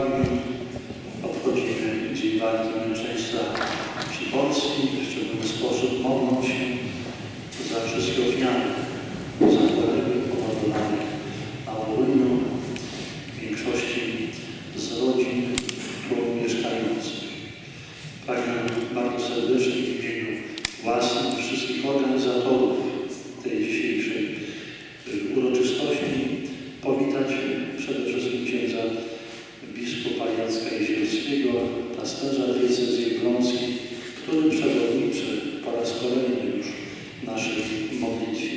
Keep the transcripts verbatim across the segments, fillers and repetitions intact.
Kalwarium obchodzimy Dzień Walki Męczeństwa Wsi Polskiej. W szczególny sposób modlą się za wszystkie ofiary, za poległych pomordowanych na Wołyniu, w większości z rodzin tu mieszkających. Pragnę bardzo serdecznie w imieniu własnym wszystkich organizatorów tej dzisiejszej uroczystości powitać przede wszystkim księdza biskupa Jacka Jezierskiego, pasterza diecezji elbląskiej, który przewodniczy po raz kolejny już naszej modlitwie.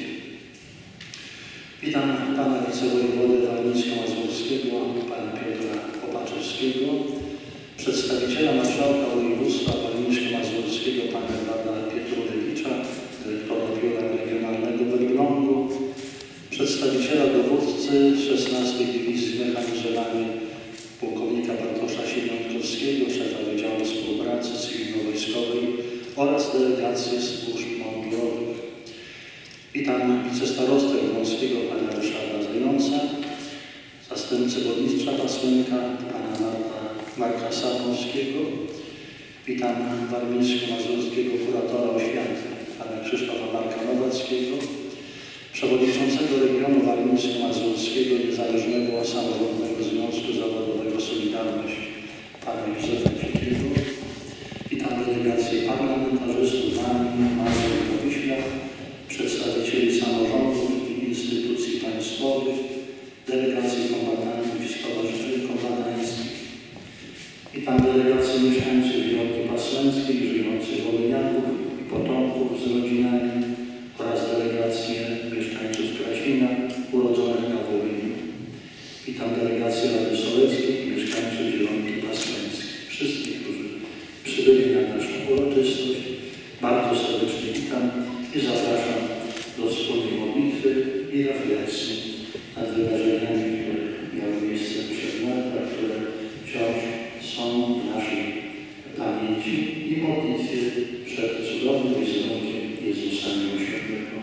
Witam pana wicewojewodę warmińsko-mazurskiego, pana Piotra Opaczewskiego, przedstawiciela marszałka województwa warmińsko-mazurskiego, pana Edwarda Pietrulewicza, dyrektora biura regionalnego w Elblągu, przedstawiciela dowódcy szesnastej Dywizji Mechanizowanej, pułkownika Bartosza Siemiątkowskiego, szefa Wydziału Współpracy Cywilno-Wojskowej oraz delegację służb mundurowych. Witam wicestarostę elbląskiego pana Ryszarda Zająca, zastępcę burmistrza Pasłynka pana Marka, Marka Sarnowskiego. Witam warmińsko-mazurskiego kuratora oświaty pana Krzysztofa Marka Nowackiego, przewodniczącego regionu warmińsko-mazurskiego Niezależnego Samorządnego Związku Zawodowego Solidarność pana Józefa Ciekiego. Witam delegację parlamentarzystów Warmii, Mazur i Powiśla, przedstawicieli samorządów i instytucji państwowych, delegację kombatantów i stowarzyszeń kombatańskich. Witam delegację mieszkańców Wielki Pasłęckiej, żyjących Wołyniaków i potomków z rodzinami oraz delegację mieszkańców Krasina, urodzonych na Wołyniu. Witam delegację Rady Sołeckiej i mieszkańców Zielonki Pasłęckiej. Wszystkich, którzy przybyli na naszą uroczystość, bardzo serdecznie witam i zapraszam do wspólnej modlitwy i refleksji nad wydarzeniami, które miały miejsce przed latami, które wciąż są w naszej pamięci i modlitwie przed cudownym wizerunkiem Jezusa Miłosiernego.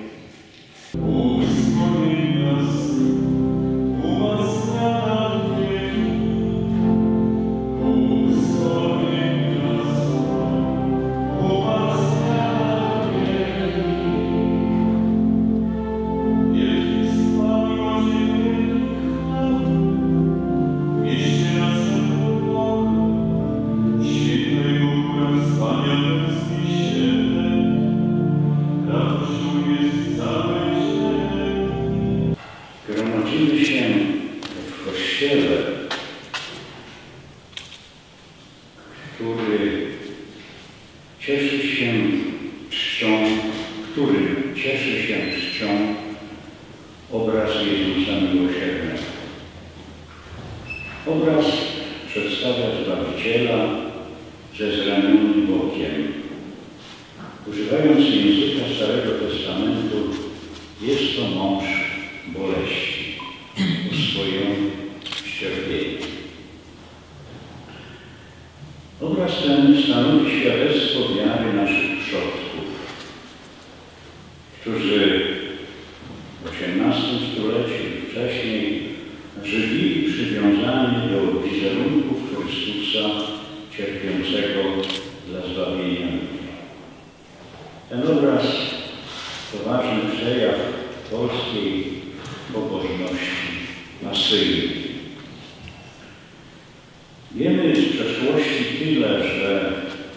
Gromadzimy się w Kościele, który cieszy się czcią, który cieszy się czcią obraz Jezusa Miłosiernego. Obraz przedstawia Zbawiciela ze zranionym bokiem. Używając języka Starego Testamentu, jest to mąż boleści, uswojony w cierpieniu. Obraz ten stanowi świadectwo wiary naszych przodków, którzy w osiemnastym stuleciu i wcześniej żyli przywiązani do wizerunków Chrystusa cierpiącego dla zbawienia ludzi. Ten obraz to ważny przejaw polskiej pobożności masyjnej. Wiemy z przeszłości tyle, że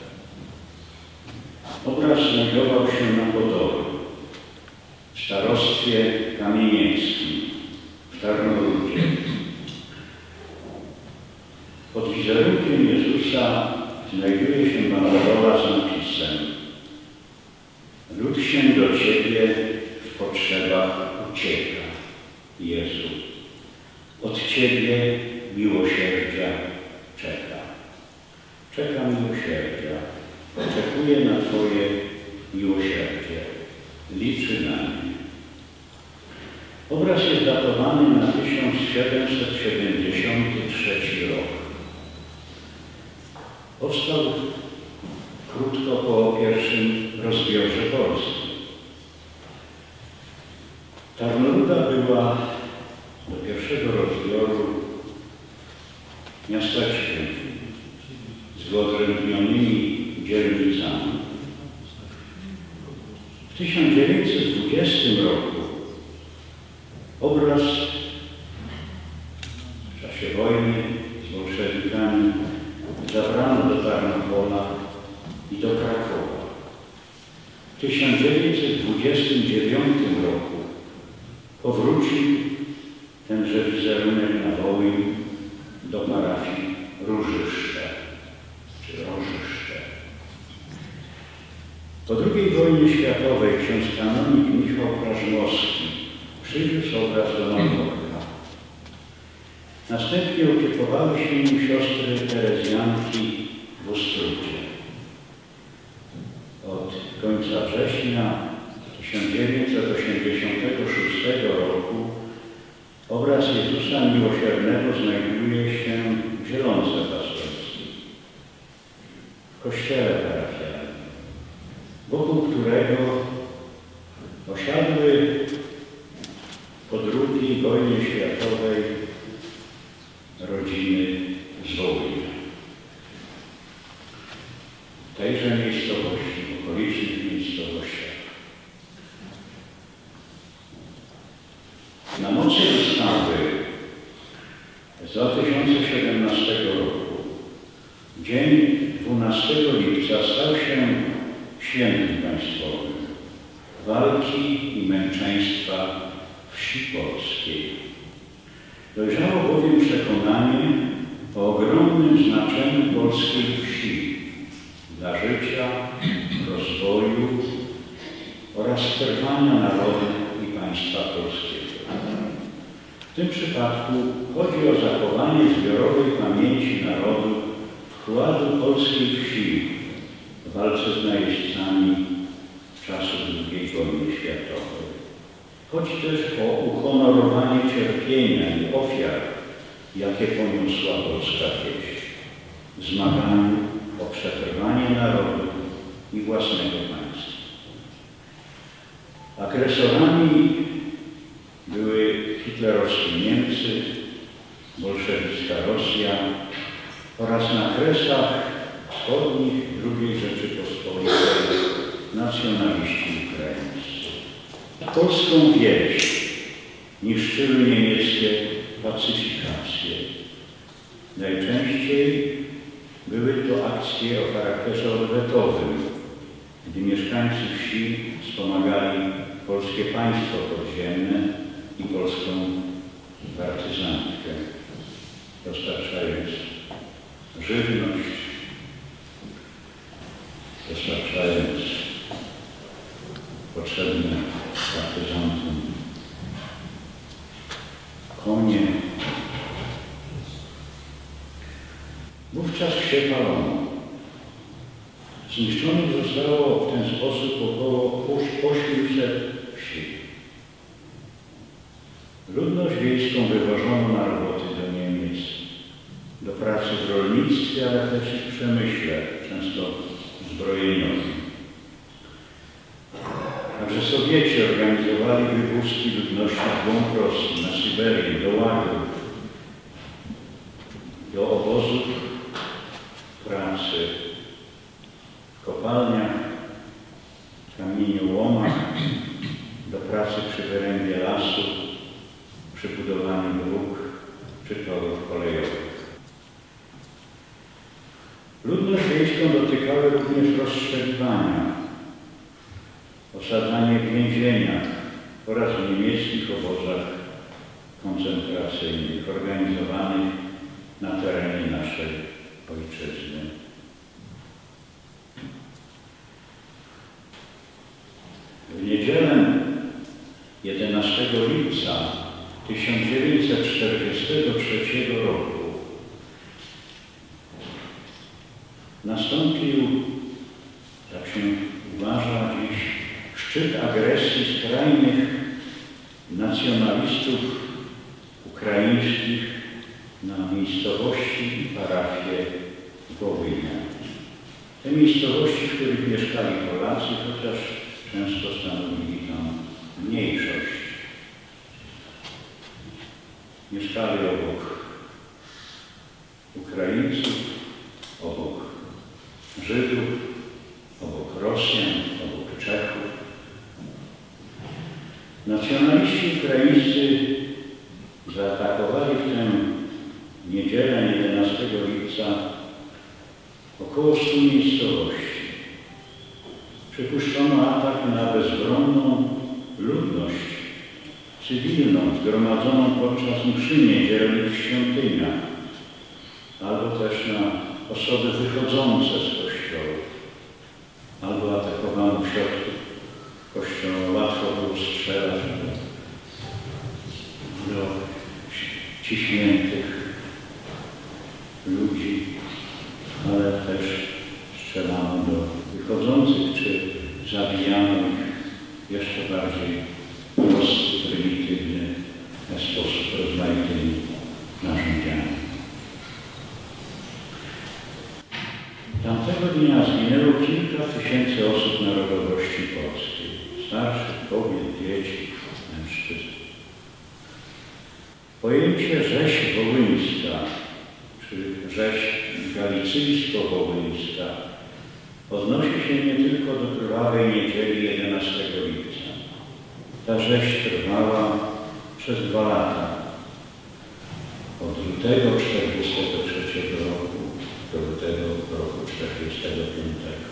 obraz znajdował się na Podolu, w starostwie kamienieckim, w Tarnorudzie. Pod wizerunkiem Jezusa znajduje się banderola z napisem: lud się do Ciebie w potrzebach ucieka, Jezu. Od Ciebie miłosierdzia czeka. Czeka miłosierdzia. Oczekuje na Twoje miłosierdzie. Liczy na nie. Obraz jest datowany na tysiąc siedemset siedemdziesiąty trzeci rok. Powstał krótko po pierwszym rozbiorze Polski. Tarnoruda była do pierwszego rozbioru miasteczkiem z wyodrębnionymi dzielnicami. W tysiąc dziewięćset dwudziestym roku obraz w czasie wojny z bolszewikami zabrano do Tarnopola i do Krakowa. W tysiąc dziewięćset dwudziestym dziewiątym roku powrócił tenże wizerunek na Wołyń do parafii Różyszcze, czy Rożyszcze. Po drugiej wojnie światowej ksiądz kanonik Michał Prażmowski przywiózł obraz do Malborka. Następnie opiekowały się nim siostry Terezjanki w Ostródzie. Od końca września tysiąc dziewięćset osiemdziesiątego szóstego roku obraz Jezusa Miłosiernego znajduje się w Zielonce Pasterskiej, w kościele parafialnym, wokół którego osiadły po drugiej wojnie światowej rodziny z Wołynia. W tejże miejscowości, w okolicznych miejscowościach. Na mocy ustawy z dwa tysiące siedemnastego roku dzień dwunastego lipca stał się świętem państwowym walki i męczeństwa wsi polskiej. Dojrzało bowiem przekonanie o ogromnym znaczeniu polskiej wsi dla życia, rozwoju oraz trwania narodu i państwa polskiego. W tym przypadku chodzi o zachowanie zbiorowej pamięci narodu wkładu polskiej wsi w walce z najeźdźcami czasów drugiej wojny światowej. Chodzi też o uhonorowanie cierpienia i ofiar, jakie poniosła polska wieś w zmaganiu o przetrwanie narodu i własnego państwa. Agresorami były hitlerowskie Niemcy, bolszewicka Rosja oraz na kresach wschodnich drugiej Rzeczypospolitej nacjonaliści ukraińscy. Polską wieś niszczyły niemieckie pacyfikacje. Najczęściej były to akcje o charakterze odwetowym, gdy mieszkańcy wsi wspomagali polskie państwo podziemne i polską partyzantkę, dostarczając żywność, dostarczając potrzebne partyzantom konie. Wówczas wsie palono. Zniszczonych zostało w ten sposób około ośmiuset wsi. Ludność wiejską wywożono na roboty do Niemiec, do pracy w rolnictwie, ale też i w przemyśle, często zbrojeniowym. Także Sowieci organizowali wywózki ludności w głąb Rosji, na Syberię, do łagrów, do obozów pracy, w kopalniach, kamieniołomach, do pracy przy wyrębie lasu, przy budowaniu dróg czy torów kolejowych. Ludność wiejską dotykały również rozstrzeliwania, osadzanie w więzieniach oraz w niemieckich obozach koncentracyjnych organizowanych na terenie naszej ojczyzny. W niedzielę jedenastego lipca tysiąc dziewięćset czterdziestego trzeciego roku nastąpił, tak się uważa dziś, szczyt agresji skrajnych nacjonalistów ukraińskich na miejscowości i parafie Wołynia. Te miejscowości, w których mieszkali Polacy, chociaż często stanowili tam mniejszość. Mieszkali obok Ukraińców, obok Żydów, obok Rosjan, obok Czechów. Nacjonaliści ukraińscy zaatakowali w tę niedzielę jedenastego lipca około stu miejscowości. Przypuszczono atak na bezbronną ludność cywilną zgromadzoną podczas mszy niedzielnych w świątyniach, albo też na osoby wychodzące z kościołów, albo atakowano w środku kościoła. Łatwo było strzelać do, do ciśniętych ludzi, ale też strzelano do wychodzących, czy zabijano ich jeszcze bardziej prosty, prymitywny sposób, rozmaitymi narzędziami. Tamtego dnia zginęło kilka tysięcy osób narodowości polskiej, starszych, kobiet, dzieci, mężczyzn. Pojęcie rzeź wołyńska, czy rzeź galicyjsko-wołyńska odnosi się nie tylko do krwawej niedzieli jedenastego lipca. Ta rzeź trwała przez dwa lata, od lutego czterdziestego trzeciego roku do lutego roku czterdziestego piątego.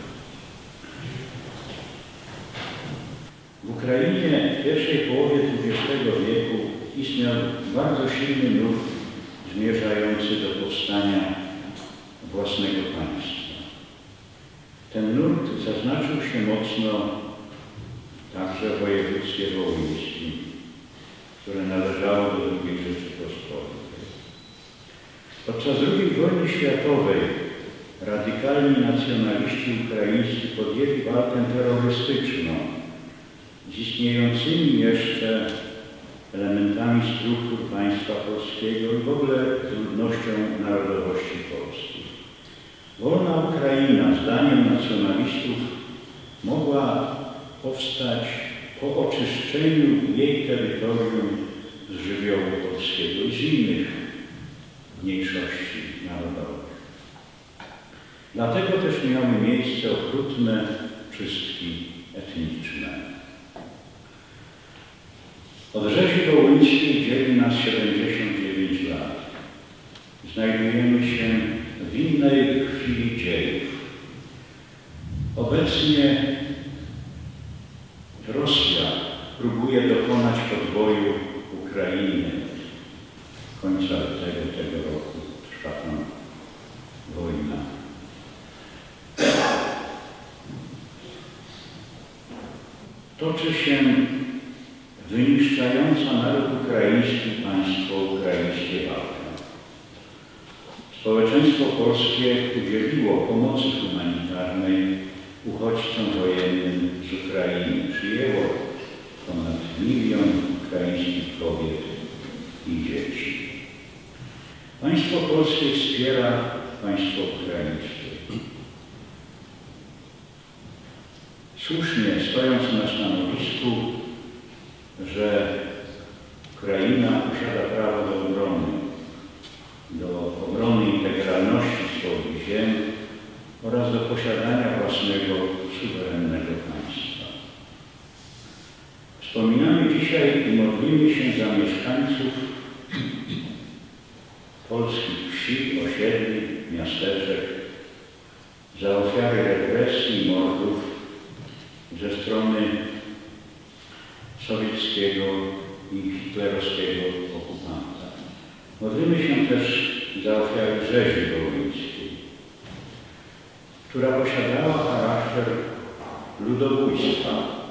W Ukrainie w pierwszej połowie dwudziestego wieku istniał bardzo silny nurt zmierzający do powstania własnego państwa. Ten nurt zaznaczył się mocno także w województwie wołyńskim, które należało do drugiej Rzeczypospolitej. Podczas drugiej wojny światowej radykalni nacjonaliści ukraińscy podjęli walkę terrorystyczną z istniejącymi jeszcze elementami struktur państwa polskiego i w ogóle trudnością narodowości polskiej. Wolna Ukraina, zdaniem nacjonalistów, mogła powstać po oczyszczeniu jej terytorium z żywiołu polskiego i z innych mniejszości narodowych. Dlatego też miały miejsce okrutne czystki etniczne. Od rzezi wołyńskiej dzieli nas siedemdziesiąt dziewięć lat. Znajdujemy się w innej chwili dziejów. Obecnie Rosja próbuje dokonać podboju Ukrainy. Końca lutego tego roku trwa tam wojna. Toczy się wyniszczająca naród ukraiński, państwo ukraińskie walka. Społeczeństwo polskie udzieliło pomocy humanitarnej uchodźcom wojennym z Ukrainy. Przyjęło ponad milion ukraińskich kobiet i dzieci. Państwo polskie wspiera państwo ukraińskie. Słusznie, stojąc na stanowisku, że Ukraina posiada prawo do obrony, do obrony integralności swoich ziem oraz do posiadania własnego, suwerennego państwa. Wspominamy dzisiaj i modlimy się za mieszkańców polskich wsi, osiedli, miasteczek, za ofiary represji i mordów ze strony sowieckiego i hitlerowskiego okupanta. Modlimy się też za ofiary rzezi wołyńskiej, która posiadała charakter ludobójstwa.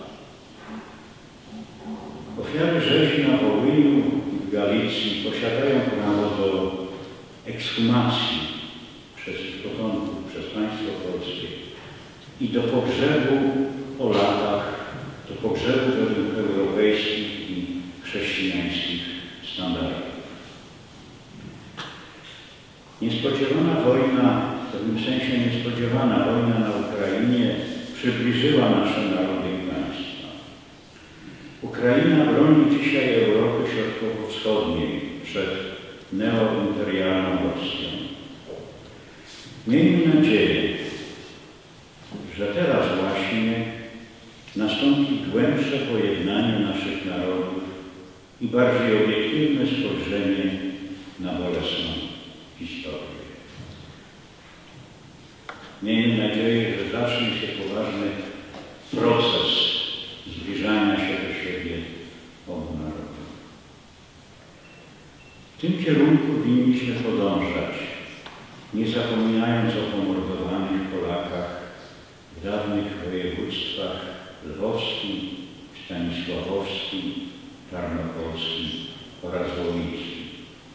Ofiary rzezi na Wołyniu i w Galicji posiadają prawo do ekshumacji przez ich potomków, przez państwo polskie i do pogrzebu po latach, do pogrzebu według europejskich i chrześcijańskich standardów. Niespodziewana wojna, w pewnym sensie niespodziewana wojna na Ukrainie przybliżyła nasze narody i państwa. Ukraina broni dzisiaj Europy Środkowo-Wschodniej przed neoimperialną Rosją. Miejmy nadzieję, że teraz właśnie nastąpi głębsze pojednanie naszych narodów i bardziej obiektywne spojrzenie na bolesną historię. Miejmy nadzieję, że zacznie się poważny proces zbliżania się do siebie obu narodów. W tym kierunku winniśmy podążać, nie zapominając o pomordowanych Polakach w dawnych województwach lwowskim, stanisławowskim, tarnopolskim oraz wołyńskim.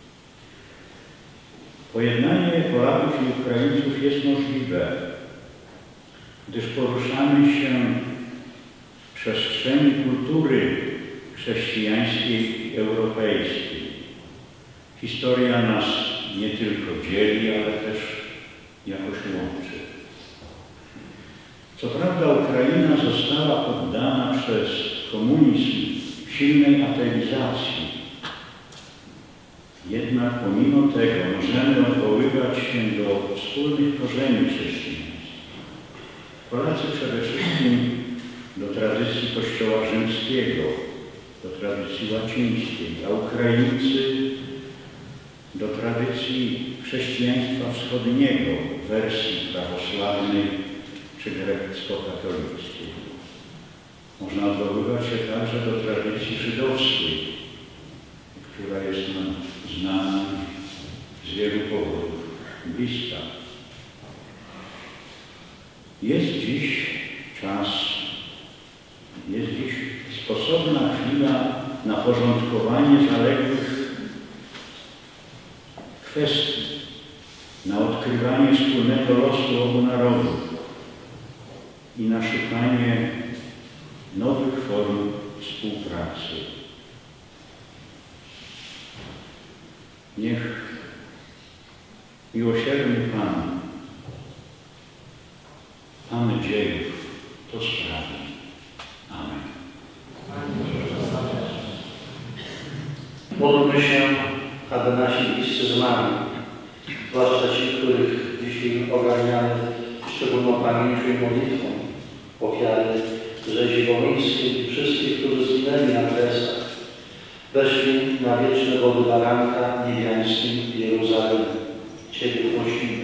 Pojednanie Polaków i Ukraińców jest możliwe, gdyż poruszamy się w przestrzeni kultury chrześcijańskiej i europejskiej. Historia nas nie tylko dzieli, ale też jakoś łączy. Co prawda Ukraina została poddana przez komunizm silnej ateizacji. Jednak pomimo tego możemy odwoływać się do wspólnych korzeni chrześcijańskich. Polacy przede wszystkim do tradycji Kościoła rzymskiego, do tradycji łacińskiej, a Ukraińcy do tradycji chrześcijaństwa wschodniego w wersji prawosławnej czy grecko-katolickiej. Można odwoływać się także do tradycji żydowskiej, która jest nam znana z wielu powodów bliska. Jest dziś czas, jest dziś sposobna chwila na porządkowanie zaległych kwestii, na odkrywanie wspólnego losu obu narodów i na szukanie nowych form współpracy. Niech miłosierny Pan, Pan dziejów, to sprawi. Amen. Módlmy się, aby nasi bliscy zmarli, zwłaszcza ci, których dzisiaj ogarniamy szczególną pamięcią i modlitwą, ofiary rzezi wołyńskiej i wszystkich, którzy zginęli na kresach, weszli na wieczne wody baranka niebiańskim w Jeruzalemie. Ciebie prosimy.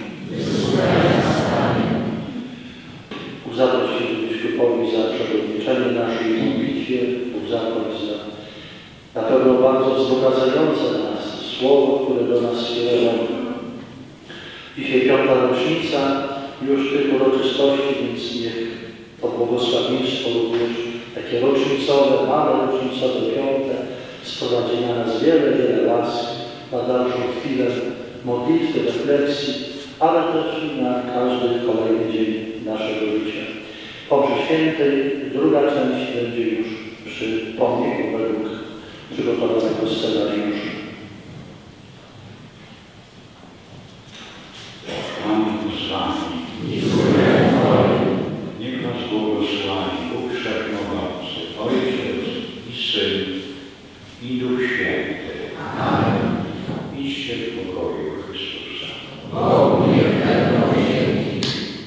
Zaproś się Biskupowi za przewodniczenie naszej modlitwie, zapłać za na pewno bardzo wzbogacające nas słowo, które do nas skierował. Dzisiaj piąta rocznica już tych uroczystości, więc niech to błogosławieństwo również takie rocznicowe, małe rocznicowe, piąte, sprowadzi na nas wiele, wiele łask na dalszą chwilę modlitwy, refleksji, ale też na każdy kolejny dzień naszego życia. Po mszy świętej druga część będzie już przy pomniku według przygotowanego scenariusza. Pan z wami. Niech was błogosławi Bóg Wszechmogący, Ojciec i Syn i Duch Święty. Amen. Idźcie w pokoju Chrystusa. Bogu niechętno ziemi.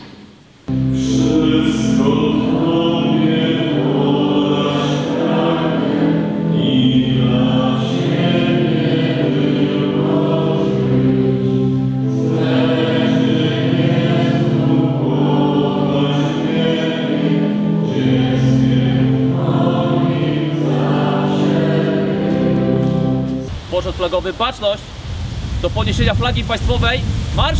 Wszystko Tobie podasz pragnę i dla Ciebie wyłożyć. Zlety Jezu podasz wieki, dzieckiem moim zawsze. Poczet flagowy, baczność! Do podniesienia flagi państwowej, marsz!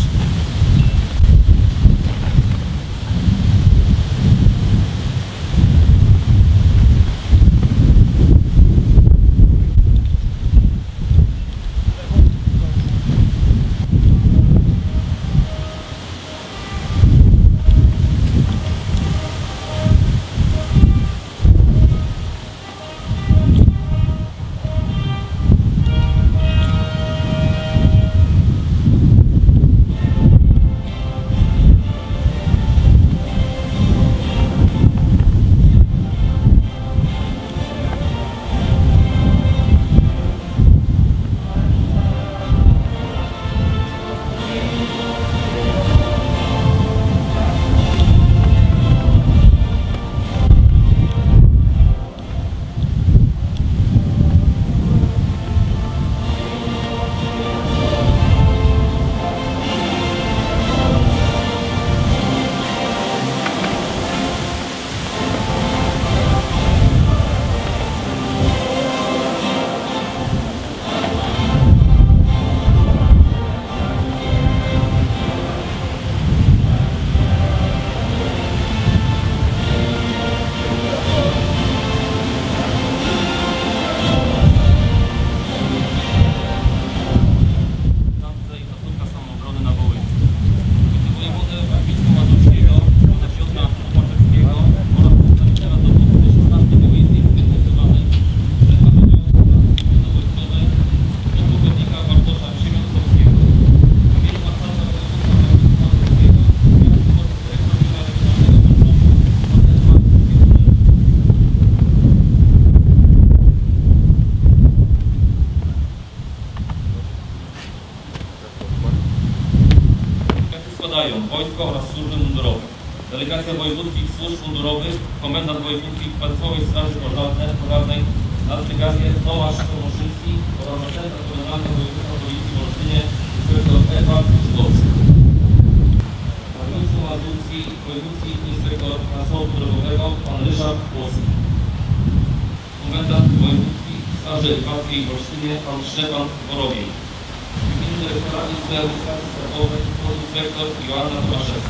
wspierają wojsko oraz służby mundurowe. Delegacja wojewódzkich służb mundurowych, komendant wojewódzkich Państwowej Straży Pożarnej, nadbrygadier Tomasz Tomoszyński oraz naczelnik komendanty województwa Policji w Olsztynie, inspektor Ewa Żydowski. Minister Mazurski, wojewódzki inspektor transportu drogowego pan Ryszard Włoski. Komendant wojewódzki Straży Karpackiej w Olsztynie pan Szczepan Borowiej. W imieniu dyrektora Izby Administracji Skarbowej podinspektor Joanna Tomaszewska.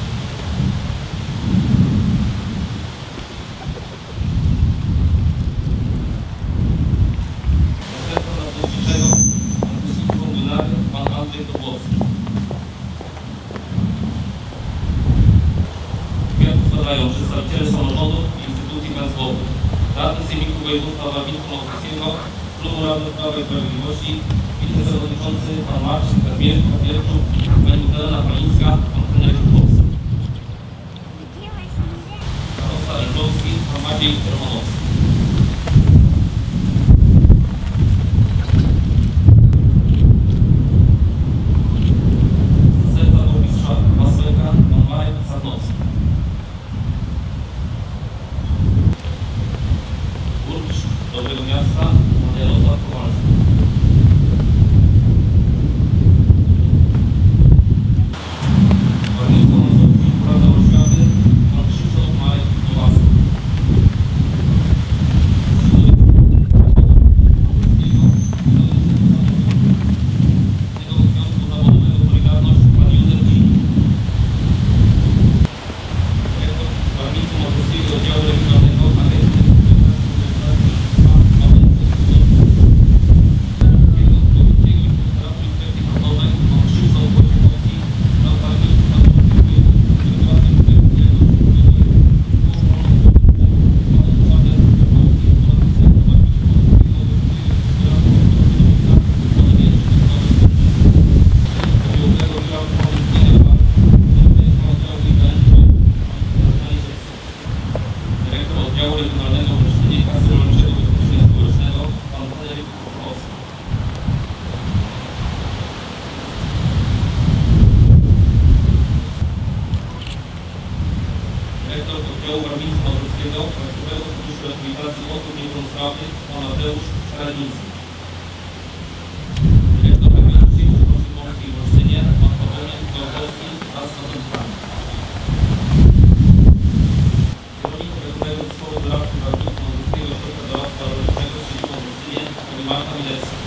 Pan Andrzej Dobłowski. Kwiat składają przedstawiciele samorządów i instytucji państwowych, radny Sejmiku Województwa Warmińsko-Mazurskiego, Klubu Radnych Prawa i Sprawiedliwości, wiceprzewodniczący pan Marcin Kawierczuk, pani Magdalena Palińska, pan Henryk Kubowski. Starosta Elbląski, pan Maciej Romanowski. Dobrego Miasta, pan Jarosław Kowalski. Warmińsko Mazurski, Rada Oświaty, pan Krzysztof Marek Nowacki. Tego Związku Zawodowego Solidarność, pan Józef Dzin. Dyrektor Warmińsko Mazurskiego Oddziału Regionalnego Agencji Oddziału Regionalnego w Olsztynie Kasy Rolniczego Ubezpieczenia Społecznego pan Henryk Kubowski. Dyrektor Oddziału Warmińsko-Mazurskiego Państwowego Funduszu Rehabilitacji Osób Niepełnosprawnych pan Mateusz Szkarniński. Dyrektor Agencji Żywności Polskiej w Olsztynie pan Paweł Gałkowski wraz z następcami. Zespołu doradcy Warmińsko-Mazurskiego Ośrodka Doradztwa Rolniczego z siedzibą w Olsztynie pani Marta Milewska.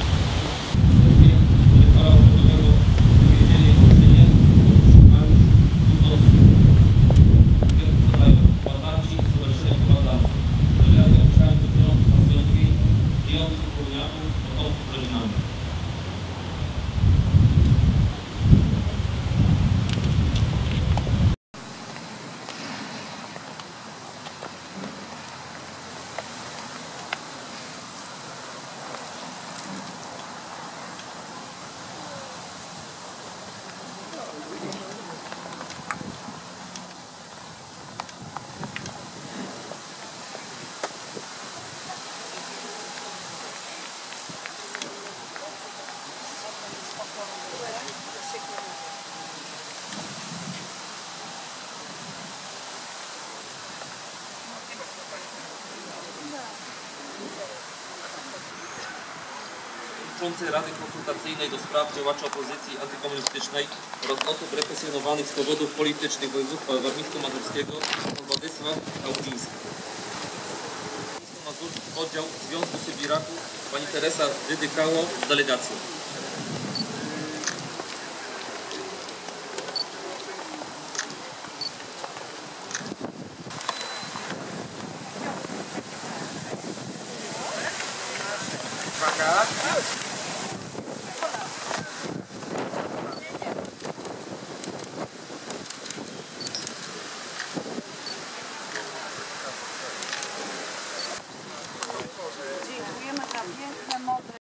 Dyrektora Ośrodkowego Więzienia w Olsztynie Mariusz Dudowski. Składają kombatanci Stowarzyszenia Kombatantów. Delegacja mieszkańców Związku Pasjonskiej, żyjących kominiatów, potomków rodzinami. Przewodniczący Rady Konsultacyjnej do spraw działaczy opozycji antykomunistycznej oraz osób represjonowanych z powodów politycznych województwa warmińsko-mazurskiego pan Władysław Audziński. Warmińsko-Mazurski Oddział Związku Sybiraków pani Teresa Dydykało z delegacją. Uwaga!